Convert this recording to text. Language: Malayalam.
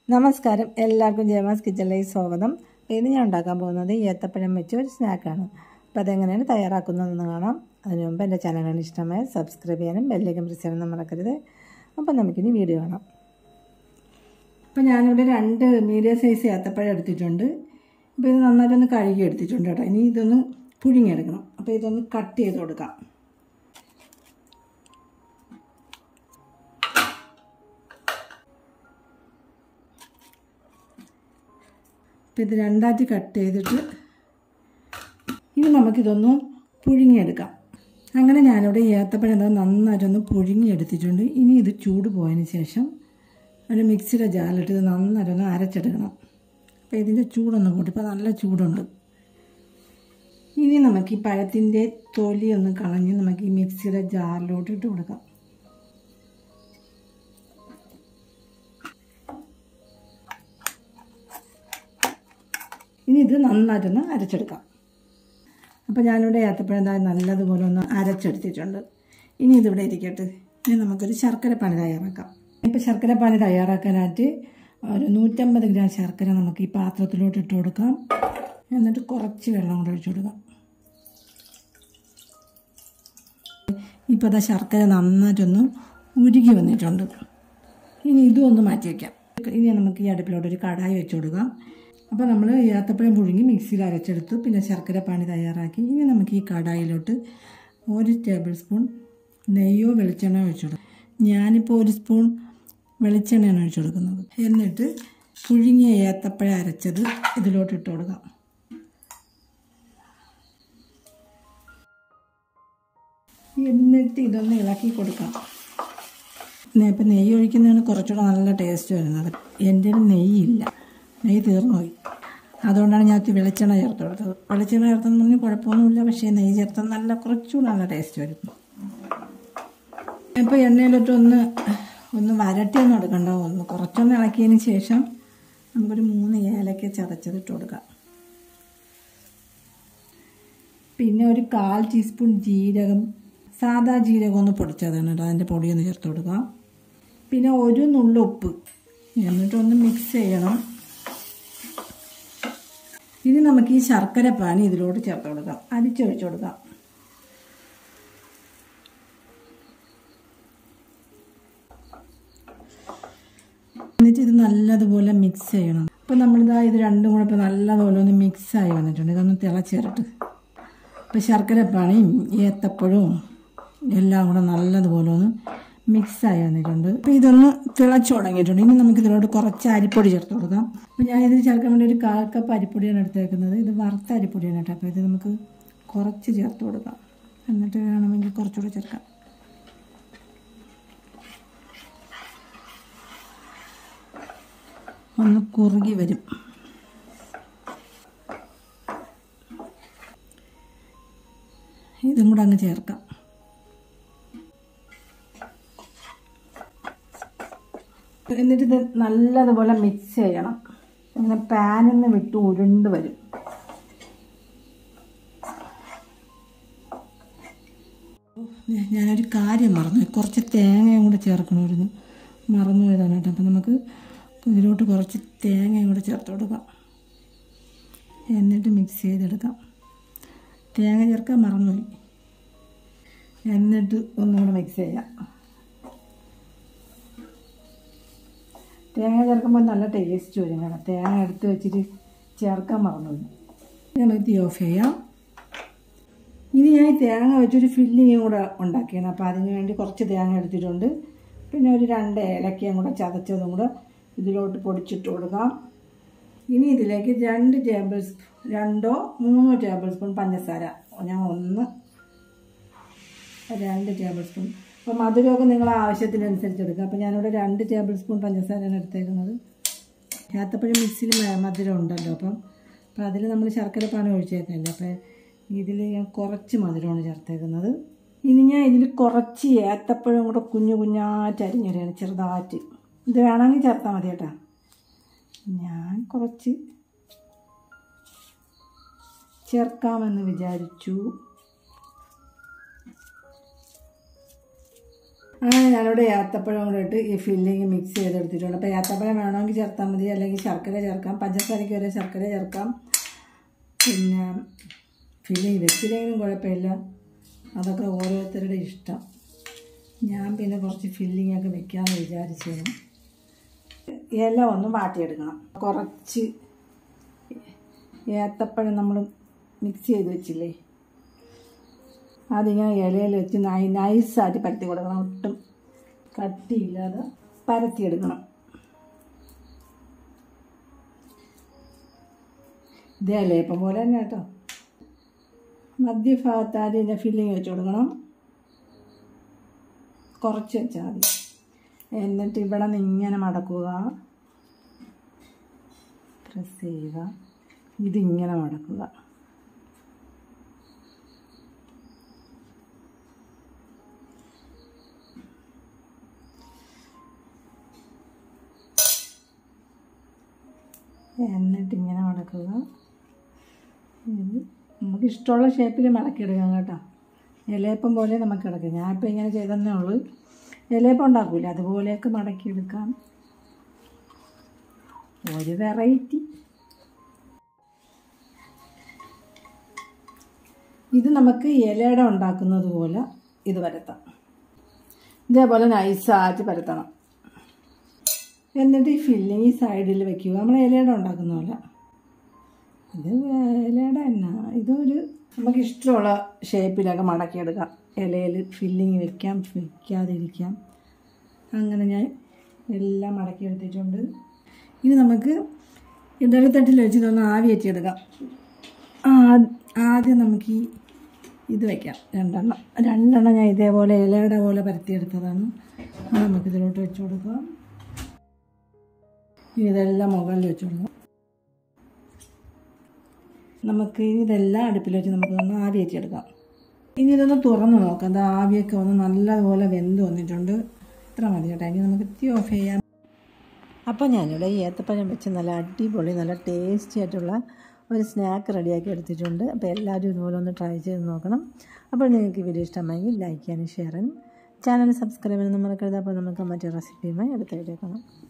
നമസ്കാരം, എല്ലാവർക്കും ജയമാസ് കിച്ചണിലേക്ക് സ്വാഗതം. ഇന്ന് ഞാൻ ഉണ്ടാക്കാൻ പോകുന്നത് ഏത്തപ്പഴം വെച്ച് ഒരു സ്നാക്കാണ്. അപ്പോൾ അതെങ്ങനെയാണ് തയ്യാറാക്കുന്നതെന്ന് കാണാം. അതിനു മുമ്പ് എൻ്റെ ചാനലിന് ഇഷ്ടമായ സബ്സ്ക്രൈബ് ചെയ്യാനും ബെല്ലൈക്കൻ പ്രസ് ചെയ്യാനും മറക്കരുത്. അപ്പോൾ നമുക്കിനി വീഡിയോ കാണാം. അപ്പോൾ ഞാനിവിടെ 2 മീഡിയം സൈസ് ഏത്തപ്പഴം എടുത്തിട്ടുണ്ട്. അപ്പോൾ ഇത് നന്നായിട്ടൊന്ന് കഴുകി എടുത്തിട്ടുണ്ട് കേട്ടോ. ഇനി ഇതൊന്ന് പുഴുങ്ങിയെടുക്കണം. അപ്പോൾ ഇതൊന്ന് കട്ട് ചെയ്ത് കൊടുക്കാം. അപ്പോൾ ഇത് 2ആയിട്ട് കട്ട് ചെയ്തിട്ട് ഇനി നമുക്കിതൊന്ന് പുഴുങ്ങിയെടുക്കാം. അങ്ങനെ ഞാനിവിടെ ഏത്തപ്പഴം നന്നായിട്ടൊന്ന് പുഴുങ്ങിയെടുത്തിട്ടുണ്ട്. ഇനി ഇത് ചൂട് പോയതിന് ശേഷം ഒരു മിക്സിയുടെ ജാറിലിട്ട് ഇത് നന്നായിട്ടൊന്ന് അരച്ചെടുക്കണം. അപ്പോൾ ഇതിൻ്റെ ചൂടൊന്ന് കൂട്ടി, ഇപ്പോൾ നല്ല ചൂടുണ്ട്. ഇനി നമുക്ക് ഈ പഴത്തിൻ്റെ തൊലി ഒന്ന് കളഞ്ഞ് നമുക്ക് ഈ മിക്സിയുടെ ജാറിലോട്ട് ഇട്ട് കൊടുക്കാം. ഇനി ഇത് നന്നായിട്ടൊന്ന് അരച്ചെടുക്കാം. അപ്പോൾ ഞാനിവിടെ ഏത്തപ്പഴം നല്ലതുപോലെ ഒന്ന് അരച്ചെടുത്തിട്ടുണ്ട്. ഇനി ഇതിവിടെ ഇരിക്കട്ടെ. ഇനി നമുക്കൊരു ശർക്കരപ്പാനി തയ്യാറാക്കാം. ഇപ്പോൾ ശർക്കരപ്പാനി തയ്യാറാക്കാനായിട്ട് ഒരു 150 ഗ്രാം ശർക്കര നമുക്ക് ഈ പാത്രത്തിലോട്ട് ഇട്ട് കൊടുക്കാം. എന്നിട്ട് കുറച്ച് വെള്ളം കൂടെ ഒഴിച്ചു കൊടുക്കാം. ഇപ്പോൾ അതാ ശർക്കര നന്നായിട്ടൊന്ന് ഉരുകി വന്നിട്ടുണ്ട്. ഇനി ഇതും ഒന്ന് മാറ്റി വയ്ക്കാം. ഇനി നമുക്ക് ഈ അടുപ്പിലോട്ട് ഒരു കടായി വെച്ച് കൊടുക്കാം. അപ്പോൾ നമ്മൾ ഏത്തപ്പഴം പുഴുങ്ങി മിക്സിയിൽ അരച്ചെടുത്തു, പിന്നെ ശർക്കര പാനി തയ്യാറാക്കി. ഇനി നമുക്ക് ഈ കടായിലോട്ട് 1 ടേബിൾ സ്പൂൺ നെയ്യോ വെളിച്ചെണ്ണയോ ഒഴിച്ചു കൊടുക്കും. ഞാനിപ്പോൾ 1 സ്പൂൺ വെളിച്ചെണ്ണയാണ് ഒഴിച്ചു കൊടുക്കുന്നത്. എന്നിട്ട് പുഴുങ്ങിയ ഏത്തപ്പഴം അരച്ചത് ഇതിലോട്ട് ഇട്ട് കൊടുക്കാം. എന്നിട്ട് ഇതൊന്ന് ഇളക്കി കൊടുക്കാം. ഇപ്പം നെയ്യ് ഒഴിക്കുന്നതാണ് കുറച്ചുകൂടെ നല്ല ടേസ്റ്റ് വരുന്നത്. എൻ്റെ നെയ്യില്ല, നെയ്യ് തീർന്നു പോയി. അതുകൊണ്ടാണ് ഞാൻ വെളിച്ചെണ്ണ ചേർത്ത് കൊടുത്തത്. വെളിച്ചെണ്ണ ചേർത്തെന്ന് പറഞ്ഞാൽ കുഴപ്പമൊന്നുമില്ല, പക്ഷേ നെയ്യ് ചേർത്താൽ കുറച്ചുകൂടെ നല്ല ടേസ്റ്റ് വരും. ഇപ്പോൾ എണ്ണയിലോട്ട് ഒന്ന് വരട്ടിയൊന്നും എടുക്കണ്ട, കുറച്ചൊന്ന് ഇളക്കിയതിന് ശേഷം നമുക്കൊരു 3 ഏലക്ക ചതച്ചതിട്ട് കൊടുക്കാം. പിന്നെ ഒരു 1/4 ടീസ്പൂൺ ജീരകം, സാദാ ജീരകം ഒന്ന് പൊടിച്ചതാണ് കേട്ടോ, അതിൻ്റെ പൊടിയൊന്ന് ചേർത്ത് കൊടുക്കാം. പിന്നെ 1 നുള്ളു ഉപ്പ്. എന്നിട്ടൊന്ന് മിക്സ് ചെയ്യണം. ഇനി നമുക്ക് ഈ ശർക്കര പാനി ഇതിലോട്ട് ചേർത്ത് കൊടുക്കാം, അരിച്ചൊഴിച്ച് കൊടുക്കാം. എന്നിട്ട് ഇത് നല്ലതുപോലെ മിക്സ് ചെയ്യണം. അപ്പോൾ നമ്മളിതാ ഇത് രണ്ടും കൂടെ ഇപ്പോൾ നല്ലതുപോലെ ഒന്ന് മിക്സായി വന്നിട്ടുണ്ട്. ഇതൊന്ന് തിളച്ചേരട്ട്. ഇപ്പോൾ ശർക്കര പാനിയും ഏത്തപ്പഴവും എല്ലാം കൂടെ നല്ലതുപോലെ ഒന്ന് മിക്സായി വന്നിട്ടുണ്ട്. അപ്പോൾ ഇതൊന്ന് തിളച്ചു തുടങ്ങിയിട്ടുണ്ട്. ഇനി നമുക്ക് ഇതിലോട്ട് കുറച്ച് അരിപ്പൊടി ചേർത്ത് കൊടുക്കാം. അപ്പോൾ ഞാനിതിൽ ചേർക്കാൻ വേണ്ടി ഒരു 1/4 കപ്പ് അരിപ്പൊടിയാണ് എടുത്തേക്കുന്നത്. ഇത് വറുത്ത അരിപ്പൊടിയാണ് കേട്ടോ. അപ്പോൾ ഇത് നമുക്ക് കുറച്ച് ചേർത്ത് കൊടുക്കാം. എന്നിട്ട് വേണമെങ്കിൽ കുറച്ചുകൂടെ ചേർക്കാം. ഒന്ന് കുറുകി വരും. ഇതും കൂടെ അങ്ങ് ചേർക്കാം. എന്നിട്ട് ഇത് നല്ലതുപോലെ മിക്സ് ചെയ്യണം. ഇങ്ങനെ പാനിൽ നിന്ന് വിട്ട് ഉരുണ്ട് വരും. ഞാനൊരു കാര്യം മറന്നു, കുറച്ച് തേങ്ങയും കൂടെ ചേർക്കണമായിരുന്നു, മറന്നു പോയതാണ് കേട്ടോ. അപ്പം നമുക്ക് ഇതിലോട്ട് കുറച്ച് തേങ്ങയും കൂടെ ചേർത്ത് കൊടുക്കാം. എന്നിട്ട് മിക്സ് ചെയ്തെടുക്കാം. തേങ്ങ ചേർക്കാൻ മറന്നുപോയി. എന്നിട്ട് ഒന്നുകൂടെ മിക്സ് ചെയ്യാം. തേങ്ങ ചേർക്കുമ്പോൾ നല്ല ടേസ്റ്റ് വരും. കാരണം തേങ്ങ എടുത്ത് വെച്ചിട്ട് ചേർക്കാൻ മറന്നുപോയി. നമുക്ക് തീ ഓഫ് ചെയ്യാം. ഇനി ഞാൻ ഈ തേങ്ങ വെച്ചൊരു ഫില്ലിങ്ങും കൂടെ ഉണ്ടാക്കിയാണ്. അപ്പോൾ അതിന് വേണ്ടി കുറച്ച് തേങ്ങ എടുത്തിട്ടുണ്ട്. പിന്നെ ഒരു 2 ഏലക്കയും കൂടെ ചതച്ചതും കൂടെ ഇതിലോട്ട് പൊടിച്ചിട്ട് കൊടുക്കാം. ഇനി ഇതിലേക്ക് 2 ടേബിൾ സ്പൂൺ 2 3 ടേബിൾ സ്പൂൺ പഞ്ചസാര. ഞാൻ 2 ടേബിൾ സ്പൂൺ. അപ്പോൾ മധുരമൊക്കെ നിങ്ങളെ ആവശ്യത്തിനനുസരിച്ച് എടുക്കുക. അപ്പോൾ ഞാനിവിടെ 2 ടേബിൾ സ്പൂൺ പഞ്ചസാരയാണ് എടുത്തേക്കുന്നത്. ഏത്തപ്പഴം മിക്സിയിൽ മധുരം ഉണ്ടല്ലോ, അപ്പോൾ അതിൽ നമ്മൾ ശർക്കര പാനി ഒഴിച്ചേക്കല്ലേ. അപ്പോൾ ഇതിൽ ഞാൻ കുറച്ച് മധുരമാണ് ചേർത്തേക്കുന്നത്. ഇനി ഞാൻ ഇതിൽ കുറച്ച് ഏത്തപ്പഴം കൂടെ കുഞ്ഞു കുഞ്ഞായിട്ട് അരിഞ്ഞിടുകയാണ്, ചെറുതായിട്ട്. ഇത് വേണമെങ്കിൽ ചേർത്താൽ മതി കേട്ടോ. ഞാൻ കുറച്ച് ചേർക്കാമെന്ന് വിചാരിച്ചു. അങ്ങനെ ഞാനിവിടെ ഏത്തപ്പഴം കൂടെ ഇട്ട് ഈ ഫില്ലിങ് മിക്സ് ചെയ്തെടുത്തിട്ടുണ്ട്. അപ്പോൾ ഏത്തപ്പഴം വേണമെങ്കിൽ ചേർത്താൽ മതി, അല്ലെങ്കിൽ ശർക്കര ചേർക്കാം, പഞ്ചസാരയ്ക്ക് വരെ ശർക്കര ചേർക്കാം. പിന്നെ ഫില്ലിങ് വെച്ചില്ലെങ്കിലും കുഴപ്പമില്ല, അതൊക്കെ ഓരോരുത്തരുടെ ഇഷ്ടം. ഞാൻ പിന്നെ കുറച്ച് ഫില്ലിങ്ങൊക്കെ വെക്കാമെന്ന് വിചാരിച്ചിരുന്നു. ഇല ഒന്ന് വാട്ടിയെടുക്കണം. കുറച്ച് ഏത്തപ്പഴം നമ്മൾ മിക്സ് ചെയ്ത് വെച്ചില്ലേ, അതിങ്ങനെ ഇലയിൽ വെച്ച് നൈസായിട്ട് പരത്തി കൊടുക്കണം. ഒട്ടും കട്ടിയില്ലാതെ പരത്തിയെടുക്കണം. ഇതേ ഇലയപ്പം പോലെ തന്നെ കേട്ടോ. മധ്യഭാഗത്ത് ആദ്യം ഇതിൻ്റെ ഫില്ലിങ് വെച്ച് കൊടുക്കണം. കുറച്ച് വെച്ചാൽ മതി. എന്നിട്ട് ഇവിടെ നിന്ന് ഇങ്ങനെ മടക്കുക, പ്രസ് ചെയ്യുക, ഇതിങ്ങനെ മടക്കുക. എന്നിട്ടിങ്ങനെ മടക്കുക. ഇത് നമുക്ക് ഇഷ്ടമുള്ള ഷേപ്പിൽ മടക്കിയെടുക്കാം കേട്ടോ. ഇലയപ്പം പോലെ നമുക്ക് എടുക്കാം. ഞാനിപ്പോൾ ഇങ്ങനെ ചെയ്തതന്നേ ഉള്ളൂ. ഇലയപ്പം ഉണ്ടാക്കില്ല, അതുപോലെയൊക്കെ മടക്കിയെടുക്കാം. ഒരു വെറൈറ്റി. ഇത് നമുക്ക് ഇലയുടെ ഉണ്ടാക്കുന്നത് പോലെ ഇത് പരത്താം. ഇതേപോലെ നൈസായിട്ട് പരത്തണം. എന്നിട്ട് ഈ ഫില്ലിങ് ഈ സൈഡിൽ വെക്കുക. നമ്മൾ ഇലയുടെ ഉണ്ടാക്കുന്ന പോലെ. ഇത് ഇലയുടെ തന്നെ. ഇതൊരു നമുക്ക് ഇഷ്ടമുള്ള ഷേപ്പിലൊക്കെ മടക്കിയെടുക്കാം. ഇലയിൽ ഫില്ലിങ് വെക്കാം, വെക്കാതിരിക്കാം. അങ്ങനെ ഞാൻ എല്ലാം മടക്കിയെടുത്തിട്ടുണ്ട്. ഇനി നമുക്ക് ഇഡലിത്തട്ടിൽ വെച്ച് ഇതൊന്ന് ആവി വെച്ചെടുക്കാം. ആദ്യം നമുക്ക് ഇത് വയ്ക്കാം. രണ്ടെണ്ണം ഞാൻ ഇതേപോലെ ഇലയുടെ പോലെ പരത്തിയെടുത്തതാണ്. അത് നമുക്കിതിലോട്ട് വെച്ച് കൊടുക്കാം. ഇതെല്ലാം മുകളിൽ വെച്ച് കൊടുക്കാം. നമുക്ക് ഇതെല്ലാം അടുപ്പിൽ വെച്ച് നമുക്കൊന്ന് ആവി വെച്ചെടുക്കാം. ഇനി ഇതൊന്ന് തുറന്ന് നോക്കാം. അത് ആവിയൊക്കെ ഒന്ന് നല്ലതുപോലെ വെന്ത് വന്നിട്ടുണ്ട്. ഇത്ര മതി കേട്ടോ. ഇനി നമുക്ക് തീ ഓഫ് ചെയ്യാം. അപ്പോൾ ഞാനിവിടെ ഈ ഏത്തപ്പഴം വെച്ച് നല്ല അടിപൊളി, നല്ല ടേസ്റ്റി ആയിട്ടുള്ള ഒരു സ്നാക്ക് റെഡിയാക്കി എടുത്തിട്ടുണ്ട്. അപ്പോൾ എല്ലാവരും ഇതുപോലെ ഒന്ന് ട്രൈ ചെയ്ത് നോക്കണം. അപ്പോൾ നിങ്ങൾക്ക് ഈ വീഡിയോ ഇഷ്ടമായെങ്കിൽ ലൈക്ക് ചെയ്യാനും ഷെയർ ചെയ്യാനും ചാനൽ സബ്സ്ക്രൈബ് ചെയ്യാനും മറക്കരുത്. അപ്പോൾ നമുക്ക് മറ്റൊരു റെസിപ്പിയുമായി അടുത്ത വീഡിയോ കാണാം.